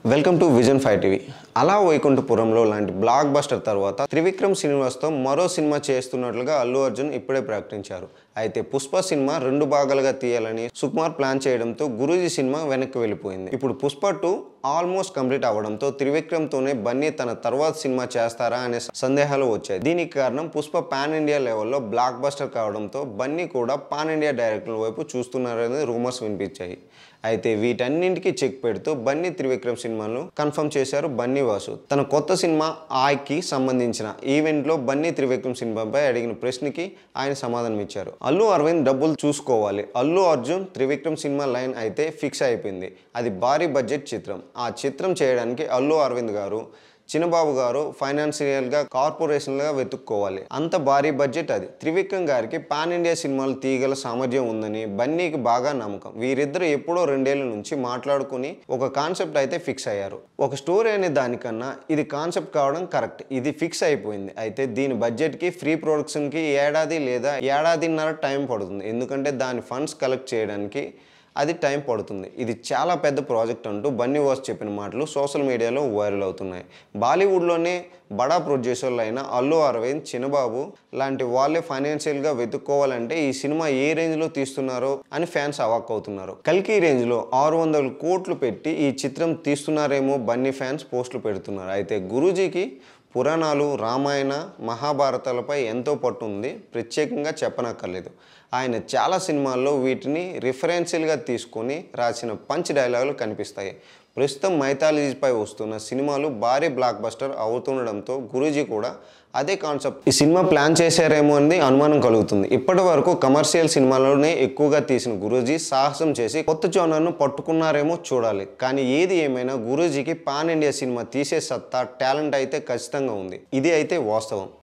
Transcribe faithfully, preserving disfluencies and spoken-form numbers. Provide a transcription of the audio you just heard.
Welcome to vision five TV. అలా వైకుంఠపురంలో లాంటి బ్లాక్ బస్టర్ తర్వాత త్రివిక్రమ్ శ్రీనివాస్తో మరో సినిమా చేస్తున్నట్లుగా అల్లు అర్జున్ ఇప్పుడే ప్రకటించారు. అయితే పుష్ప సినిమా రెండు భాగాలుగా తీయాలని సుకుమార్ ప్లాన్ చేయడంతో గురూజీ సినిమా వెనక్కి వెళ్ళిపోయింది. ఇప్పుడు పుష్ప టూ ఆల్మోస్ట్ కంప్లీట్ అవ్వడంతో త్రివిక్రమ్తోనే బన్నీ తన తర్వాత సినిమా చేస్తారా అనే సందేహాలు వచ్చాయి. దీనికి కారణం పుష్ప పాన్ ఇండియా లెవెల్లో బ్లాక్ బస్టర్ కావడంతో బన్నీ కూడా పాన్ ఇండియా డైరెక్టర్ల వైపు చూస్తున్నారనే రూమర్స్ వినిపించాయి. అయితే వీటన్నింటికి చెక్ పెడుతూ బన్నీ త్రివిక్రమ్ సినిమాను కన్ఫర్మ్ చేశారు బన్నీ వాసు. తన కొత్త సినిమా ఆయకి సంబంధించిన ఈవెంట్లో బన్నీ త్రివిక్రమ్ సినిమాపై అడిగిన ప్రశ్నకి ఆయన సమాధానం ఇచ్చారు. అల్లు అరవింద్ డబ్బులు చూసుకోవాలి. అల్లు అర్జున్ త్రివిక్రమ్ సినిమా లైన్ అయితే ఫిక్స్ అయిపోయింది. అది భారీ బడ్జెట్ చిత్రం. ఆ చిత్రం చేయడానికి అల్లు అరవింద్ గారు, చిన్నబాబు గారు ఫైనాన్షియల్గా కార్పొరేషన్లుగా వెతుక్కోవాలి. అంత భారీ బడ్జెట్ అది. త్రివిక్రమ్ గారికి పాన్ ఇండియా సినిమాలు తీయగల సామర్థ్యం ఉందని బన్నీకి బాగా నమ్మకం. వీరిద్దరు ఎప్పుడో రెండేళ్ల నుంచి మాట్లాడుకుని ఒక కాన్సెప్ట్ అయితే ఫిక్స్ అయ్యారు. ఒక స్టోరీ అనే దానికన్నా ఇది కాన్సెప్ట్ కావడం కరెక్ట్. ఇది ఫిక్స్ అయిపోయింది. అయితే దీని బడ్జెట్కి ప్రీ ప్రొడక్షన్కి ఏడాది లేదా ఏడాదిన్నర టైం పడుతుంది. ఎందుకంటే దాని ఫండ్స్ కలెక్ట్ చేయడానికి అది టైం పడుతుంది. ఇది చాలా పెద్ద ప్రాజెక్ట్ అంటూ బన్నీ వాసు చెప్పిన మాటలు సోషల్ మీడియాలో వైరల్ అవుతున్నాయి. బాలీవుడ్లోనే బడా ప్రొడ్యూసర్లు అయిన అల్లు అరవింద్, చిన్నబాబు లాంటి వాళ్ళే ఫైనాన్షియల్గా వెతుక్కోవాలంటే ఈ సినిమా ఏ రేంజ్లో తీస్తున్నారో అని ఫ్యాన్స్ అవాక్ అవుతున్నారు. కల్కి రేంజ్లో ఆరు వందల కోట్లు పెట్టి ఈ చిత్రం తీస్తున్నారేమో బన్నీ ఫ్యాన్స్ పోస్టులు పెడుతున్నారు. అయితే గురూజీకి పురాణాలు, రామాయణ, మహాభారతాలపై ఎంతో పట్టు ఉంది. ప్రత్యేకంగా చెప్పనక్కర్లేదు. ఆయన చాలా సినిమాల్లో వీటిని రిఫరెన్షియల్గా తీసుకొని రాసిన పంచ్ డైలాగులు కనిపిస్తాయి. ప్రస్తుతం మైథాలజీపై వస్తున్న సినిమాలు భారీ బ్లాక్ బస్టర్ అవుతుండడంతో గురూజీ కూడా అదే కాన్సెప్ట్ ఈ సినిమా ప్లాన్ చేశారేమో అని అనుమానం కలుగుతుంది. ఇప్పటి వరకు కమర్షియల్ సినిమాలోనే ఎక్కువగా తీసిన గురూజీ సాహసం చేసి కొత్త జోనర్ను పట్టుకున్నారేమో చూడాలి. కానీ ఏది ఏమైనా గురూజీకి పాన్ ఇండియా సినిమా తీసే సత్తా, టాలెంట్ అయితే ఖచ్చితంగా ఉంది. ఇది అయితే వాస్తవం.